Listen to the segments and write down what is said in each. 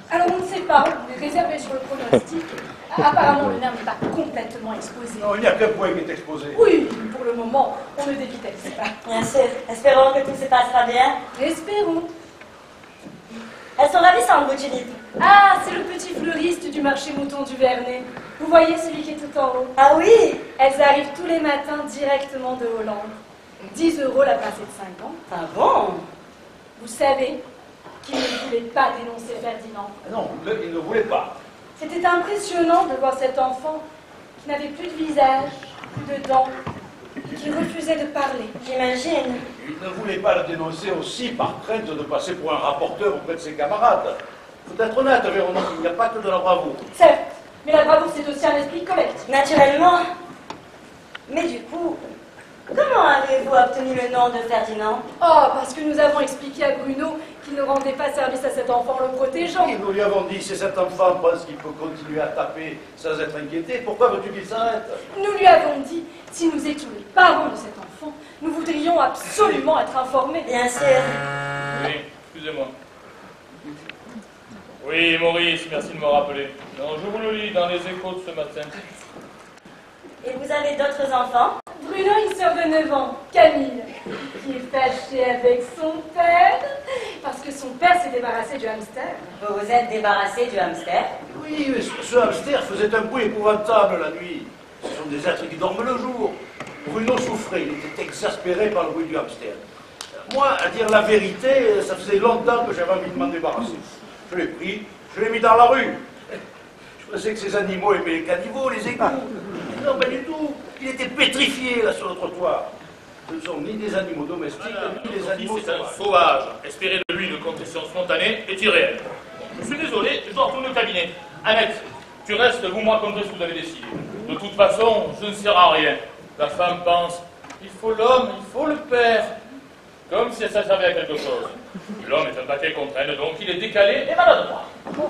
Alors on ne sait pas, on est réservé sur le pronostic. Apparemment le nerf n'est pas complètement exposé. Non, il n'y a qu'un point qui est exposé. Oui, pour le moment, on ne dévitalise pas. Bien sûr. Espérons que tout se passera bien. Espérons. Elles sont ravissantes, vos tulipes. Ah, c'est le petit fleuriste du marché mouton du Vernet. Vous voyez celui qui est tout en haut? Ah oui? Elles arrivent tous les matins directement de Hollande. 10 € la pincée de 50. Ah bon? Vous savez qu'il ne voulait pas dénoncer Ferdinand. Non, il ne voulait pas. C'était impressionnant de voir cet enfant qui n'avait plus de visage, plus de dents, et qui refusait de parler. J'imagine. Il ne voulait pas le dénoncer aussi par crainte de passer pour un rapporteur auprès de ses camarades. Faut être honnête, Véronique, il n'y a pas que de la bravoure. Certes, mais la bravoure c'est aussi un esprit collectif. Naturellement. Mais du coup, comment avez-vous obtenu le nom de Ferdinand? Oh, parce que nous avons expliqué à Bruno qu'il ne rendait pas service à cet enfant en le protégeant. Et nous lui avons dit, si cet enfant pense qu'il peut continuer à taper sans être inquiété, pourquoi veux-tu qu'il s'arrête? Nous lui avons dit, si nous étions les parents de cet enfant, nous voudrions absolument être informés. Bien sûr. Oui, excusez-moi. Oui, Maurice, merci de me rappeler. Non, je vous le lis dans les échos de ce matin. Et vous avez d'autres enfants? Bruno a une sœur de 9 ans, Camille, qui est fâchée avec son père, parce que son père s'est débarrassé du hamster. Vous vous êtes débarrassé du hamster? Oui, mais ce hamster faisait un bruit épouvantable la nuit. Ce sont des êtres qui dorment le jour. Bruno souffrait, il était exaspéré par le bruit du hamster. Moi, à dire la vérité, ça faisait longtemps que j'avais envie de m'en débarrasser. Je l'ai pris, je l'ai mis dans la rue. Je pensais que ces animaux aimaient les caniveaux, les égouts. Non, pas du tout. Il était pétrifié là sur le trottoir. Ce ne sont ni des animaux domestiques, ni des animaux C'est un sauvages. sauvage. Espérer de lui une confession spontanée est irréel. Je suis désolé, je dois retourner au cabinet. Annette, tu restes, vous me raconterez ce que vous avez décidé. De toute façon, je ne sers à rien. La femme pense, il faut l'homme, il faut le père. Comme si ça servait à quelque chose. L'homme est un paquet contre elle, donc il est décalé et maladroit.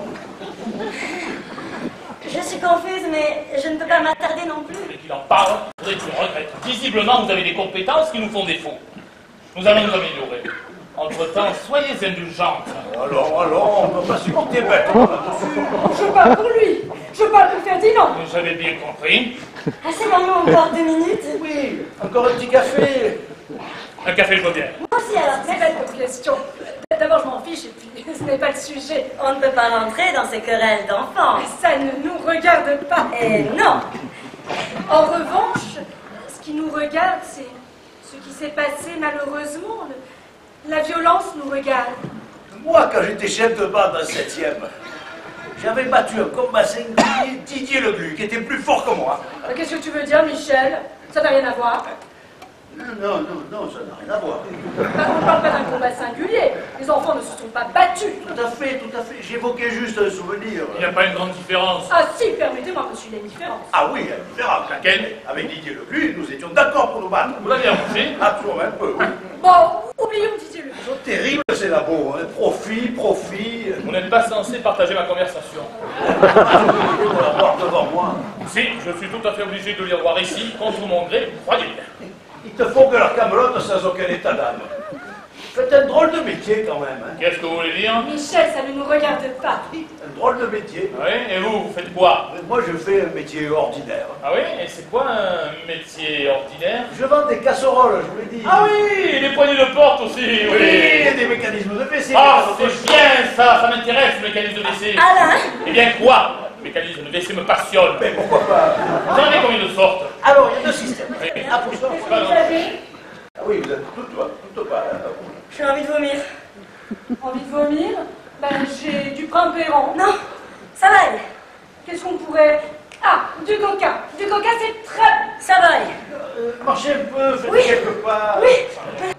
Je suis confuse, mais je ne peux pas m'attarder non plus. Et qu'il en parle, faudrait que tu regrettes. Visiblement, vous avez des compétences qui nous font défaut. Nous allons nous améliorer. Entre-temps, soyez indulgentes. Alors, on ne peut pas se quitter bêtement là-dessus. Je parle pour lui, je parle pour Ferdinand. Vous avez bien compris. Asseyons-nous encore 2 minutes. Oui, encore un petit café. Un café, je veux bien. Moi aussi, alors. C'est bête comme question. D'abord, je m'en fiche et puis ce n'est pas le sujet. On ne peut pas rentrer dans ces querelles d'enfants. Ça ne nous regarde pas. Et non. En revanche, ce qui nous regarde, c'est ce qui s'est passé malheureusement. La violence nous regarde. Moi, quand j'étais chef de bande en 7e, j'avais battu un combat singulier, Didier Leglu, qui était plus fort que moi. Qu'est-ce que tu veux dire, Michel? Ça n'a rien à voir. Non, ça n'a rien à voir. On ne parle pas d'un combat singulier. Les enfants ne se sont pas battus. Tout à fait. J'évoquais juste un souvenir. Il n'y a pas une grande différence. Ah si, permettez-moi, monsieur, il y a une différence. Ah oui, il y a une différence. Laquelle? Avec Didier Leglu, nous étions d'accord pour nous battre. Vous l'avez arrangé? Absolument un peu, oui. Bon, oublions Didier le Ils sont terribles, ces labos. Hein. Profit. Vous n'êtes pas censé partager ma conversation. Pour la voir devant moi. Si, je suis tout à fait obligé de les revoir ici, contre mon gré, croyez bien. Ils te font que leur camelote sans aucun état d'âme. Faites un drôle de métier quand même. Hein. Qu'est-ce que vous voulez dire? Michel, ça ne nous regarde pas. Un drôle de métier. Oui, et vous faites quoi? Moi, je fais un métier ordinaire. Ah oui? Et c'est quoi un métier ordinaire? Je vends des casseroles, je vous l'ai dit. Ah oui, et les poignées de porte aussi, Oui, oui. et des mécanismes de WC. Ah, c'est bien ça m'intéresse, le mécanisme de WC. Alain. Eh bien quoi? Le mécanisme de WC me passionne. Mais pourquoi pas? Vous en avez combien de sortes? Alors, il y a 2 systèmes. Oui. Ah, pour ça, Qu'est-ce que vous avez? Ah oui, vous êtes tout pas. J'ai envie de vomir. Envie de vomir? Ben, j'ai du primpéran. Non, ça va aller. Qu'est-ce qu'on pourrait... Ah, du coca. Du coca, c'est très... Ça va aller. Marchez un peu, faites Oui. quelques pas. Oui.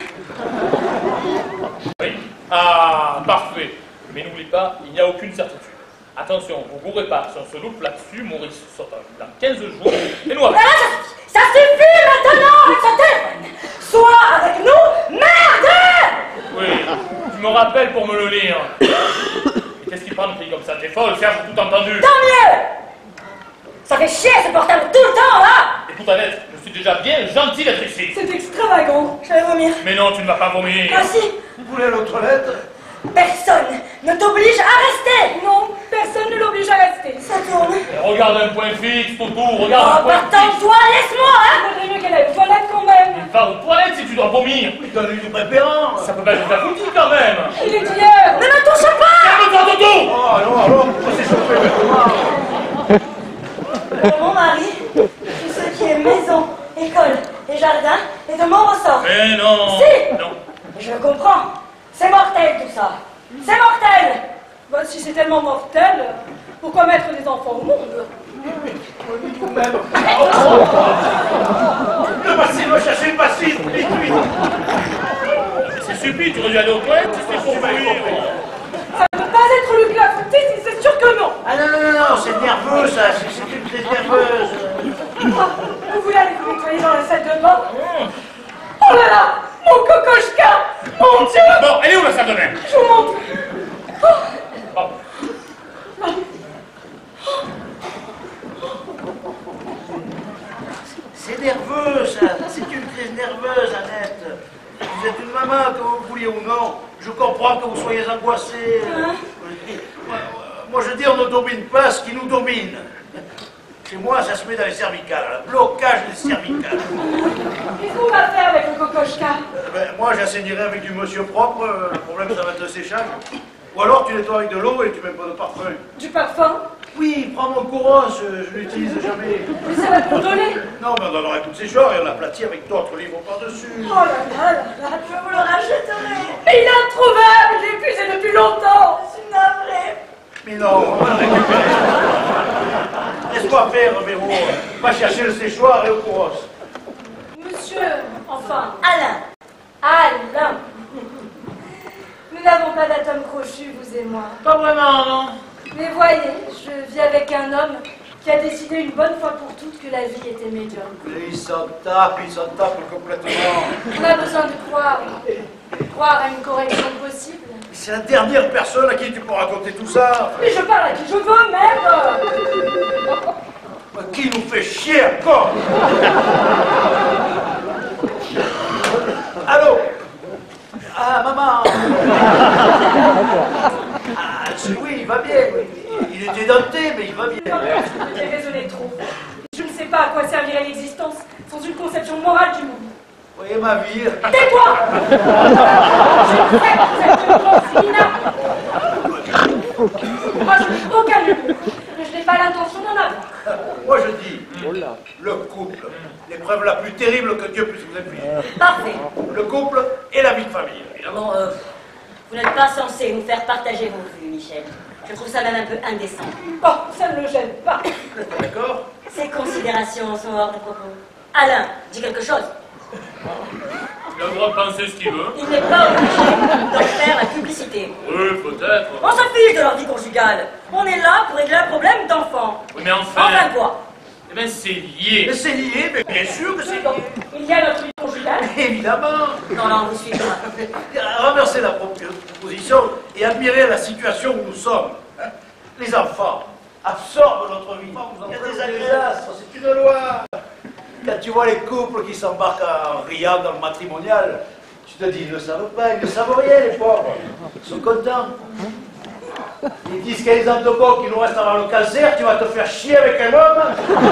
Oui. Ah, parfait. Mais n'oublie pas, il n'y a aucune certitude. Attention, vous ne bourrez pas. Si on se loupe là-dessus, Maurice sort dans 15 jours. Et nous avec. Ah, ça suffit maintenant avec ce téléphone. Sois avec nous, merde. Oui, tu me rappelles pour me le lire. Et qu'est-ce qui prend le pays comme ça? T'es folle, Serge, j'ai tout entendu. Tant mieux. Ça fait chier ce portable tout le temps là. Écoute, Annette, je suis déjà bien gentil d'être ici. C'est extravagant. Je vais vomir. Mais non, tu ne vas pas vomir. Ah si. Vous voulez aller aux toilettes? Personne ne t'oblige à rester. Non, personne ne l'oblige à rester. Ça tourne. Regarde un point fixe, Toutou, regarde un Oh, point partant, fixe. toi, laisse-moi, hein. Il faudrait mieux qu'elle aille aux toilettes quand même. Va aux toilettes si tu dois vomir. Donne-lui du préférent. Ça peut pas être ta foutie quand même. Il est hier. Ne me touche pas. Calme-toi, Toutou. Oh, alors, pourquoi c'est chauffé maintenant? Mon mari, tout ce qui est maison, école et jardin est de mon ressort. Mais non. Si. Non. Je comprends. C'est mortel tout ça. C'est mortel. Bah, si c'est tellement mortel, pourquoi mettre des enfants au monde? Vous-même. Le passif va chercher le passif. Vite, vite. C'est stupide, tu aurais dû aller aux toilettes, c'était pour vivre. Ça ne peut pas être le clafoutis, c'est sûr que non. Ah non, c'est nerveux ça, c'est une crise nerveuse. Ah, vous voulez aller vous nettoyer dans la salle de bain? Oh là là, mon cocochka, mon Dieu. Bon, elle est où la salle de bain? Je vous montre. Bon. C'est nerveux ça, c'est une crise nerveuse, Annette. Vous êtes une maman, que vous vouliez ou non. Je comprends que vous soyez angoissée. Moi je dis on ne domine pas ce qui nous domine. Chez moi ça se met dans les cervicales, le blocage des cervicales. Qu'est-ce qu'on va faire avec le cocochka? Moi j'assainirai avec du monsieur propre, le problème ça va être le séchage. Ou alors tu nettoies avec de l'eau et tu mets pas de parfum. Du parfum? Oui, prends mon courant, je l'utilise jamais. Mais ça va te condoler. Non, mais on en aura toutes ces genres et on l'aplatit avec d'autres livres par-dessus. Oh là là là là. Je vous le rachèterai. Mais il est introuvable, il est épuisé depuis longtemps. Je suis navrée. Mais non, on va le récupérer. Laisse-moi faire, Véro. Va chercher le séchoir et au courant. Monsieur, enfin, Alain. Alain. Nous n'avons pas d'atome crochu, vous et moi. Pas vraiment, non. Mais voyez, je vis avec un homme qui a décidé une bonne fois pour toutes que la vie était médiocre. Il s'en tape complètement. On a besoin de croire à une correction possible. C'est la dernière personne à qui tu peux raconter tout ça. Mais je parle à qui je veux, merde. Qui nous fait chier encore. Allô. Ah, maman. Ah, oui, il va bien. Il était denté, mais il va bien. J'ai raisonné trop. Je ne sais pas à quoi servirait l'existence sans une conception morale du monde. Vous voyez ma vie. Tais-toi. Je sais que vous êtes une grande minable. Moi, je n'ai aucun humour. Mais je n'ai pas l'intention d'en avoir. Moi, je dis, le couple, l'épreuve la plus terrible que Dieu puisse vous infliger. Parfait. Le couple et la vie de famille, évidemment. Bon, vous n'êtes pas censé nous faire partager vos vues, Michel. Je trouve ça même un peu indécent. Oh, ça ne le gêne pas. D'accord? Ces considérations sont hors de propos. Alain, dis quelque chose. Il a le droit de penser ce qu'il veut. Il n'est pas obligé d'en faire la publicité. Oui, peut-être. On se fiche de leur vie conjugale. On est là pour régler un problème d'enfant. Oui, mais enfin. Enfin quoi? Eh bien, c'est lié. Mais c'est lié, mais bien sûr que c'est Donc, lié. il y a notre vie conjugale. Évidemment. Non, non, vous suivez pas. Renverser la proposition et admirer la situation où nous sommes. Les enfants absorbent notre vie. Il y a des agréasses, c'est une loi. Quand tu vois les couples qui s'embarquent en riant dans le matrimonial, tu te dis, ils ne savent pas, ils ne savent rien, les pauvres. Ils sont contents. Ils disent qu'il y a des endobos qui nous restent avant le cancer, tu vas te faire chier avec un homme.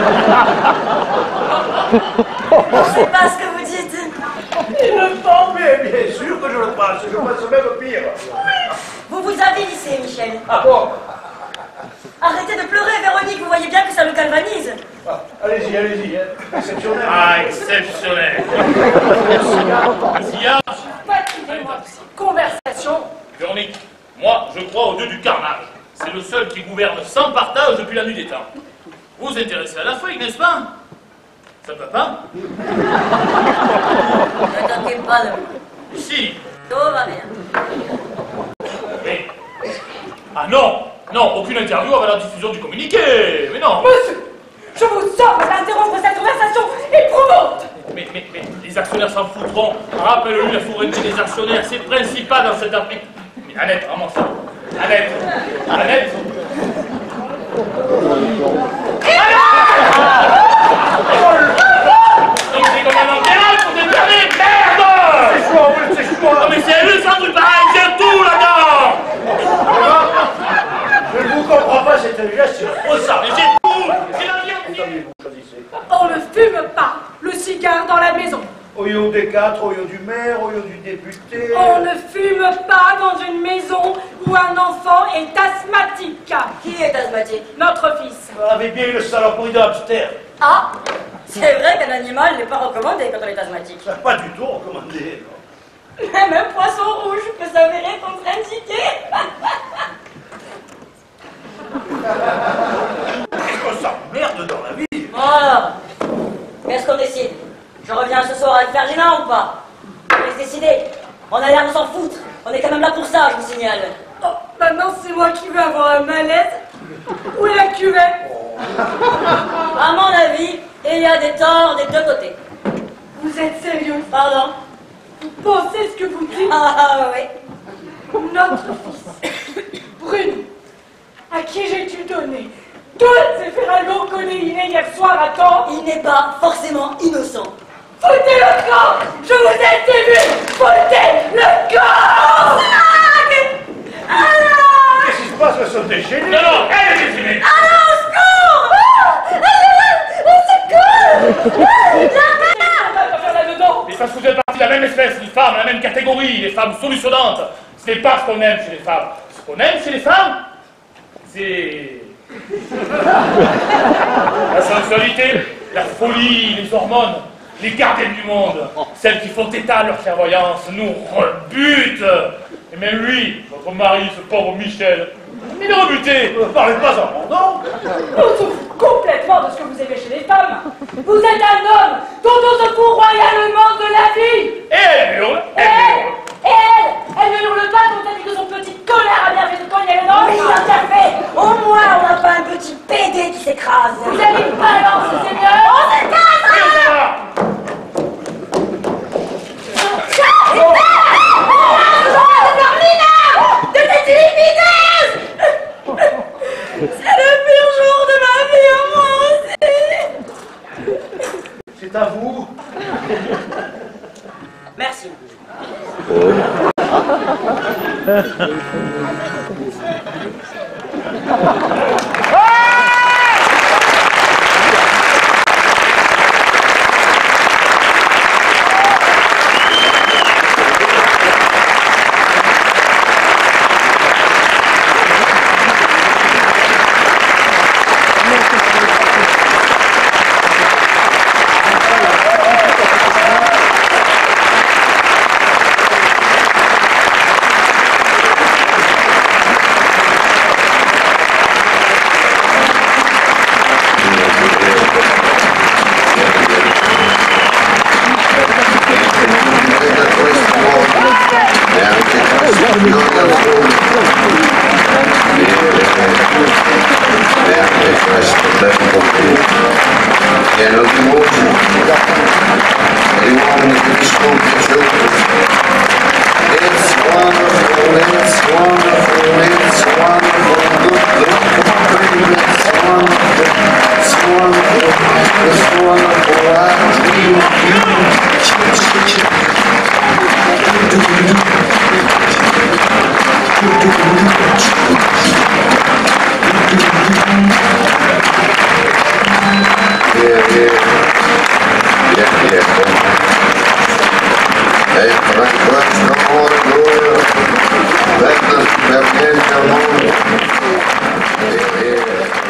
Je sais pas ce que vous dites. Il le prend, mais bien sûr que je le pense, je pense même pire. Vous vous avilissez, Michel. Ah bon? Arrêtez de pleurer, Véronique, vous voyez bien que ça nous galvanise. Ah, allez-y, allez-y, hein. Exceptionnel. Ah, exceptionnel. Zia, Fatiguez-moi de ces conversations. Véronique, moi, je crois au dieu du carnage. C'est le seul qui gouverne sans partage depuis la nuit des temps. Vous vous intéressez à la feuille, n'est-ce pas? Ça ne va pas? Ne t'inquiète pas de moi. Si. Tout va bien. Mais... Ah non! Non, aucune interview avant la diffusion du communiqué! Mais non! Monsieur, je vous somme d'interrompre cette conversation éprouvante. Mais les actionnaires s'en foutront. Rappelle-lui la souveraineté des actionnaires, c'est principal dans cette Afrique. Mais Annette, rends-moi ça. Annette! Annette! Non mais c'est comme un enterrage pour démerder, merde! C'est chaud, c'est chaud. Non mais c'est le centre du pareil, j'ai tout là-dedans! yo des quatre, au yo du maire, au yo du député. On ne fume pas dans une maison où un enfant est asthmatique. Qui est asthmatique? Notre fils. Avez bien eu le saloperie de hamster. Ah, c'est vrai qu'un animal n'est pas recommandé quand on est asthmatique. Pas du tout recommandé, non. Même un poisson rouge peut s'avérer contre-indiqué. Qu'est-ce qu'on s'emmerde dans la vie? Voilà. Qu'est-ce qu'on décide? Je reviens ce soir avec Ferdinand ou pas? Laisse décider. On a l'air de s'en foutre. On est quand même là pour ça, je vous signale. Oh, maintenant c'est moi qui vais avoir un malaise. Où est la cuvette? À mon avis, il y a des torts des deux côtés. Vous êtes sérieux? Pardon? Vous pensez ce que vous dites? Ah oui. Notre fils, Bruno, à qui j'ai-tu donné toutes ces ferragos colléinés hier soir à temps? Il n'est pas forcément innocent. Foutez le camp! Je vous ai vu! Foutez le camp! Qu'est-ce qui se passe? Elles sont déchaînées. Non, non, elle est décimée. Là-dedans! Mais parce que vous êtes partie de la même espèce, les femmes, la même catégorie, les femmes solutionnantes. Ce n'est pas ce qu'on aime chez les femmes. Ce qu'on aime chez les femmes, c'est la sensualité, la folie, les hormones, les gardiennes du monde, celles qui font état de leur clairvoyance, nous rebutent. Et même lui, votre mari, ce pauvre Michel, il est rebuté. Ne parlez pas en mon nom. On se fout complètement de ce que vous aimez chez les femmes! Vous êtes un homme dont on se fout royalement de la vie! Et elle hurle, Et elle ne hurle pas quand elle dit que son petit colère a bien fait de cogner le Oui, nôtre! tout à fait. Au moins, on n'a pas un petit PD qui s'écrase. Vous avez une balance, c'est mieux! On se casse. et on s'en va. C'est le pire jour de ma vie, moi aussi. C'est à vous. Merci. Let us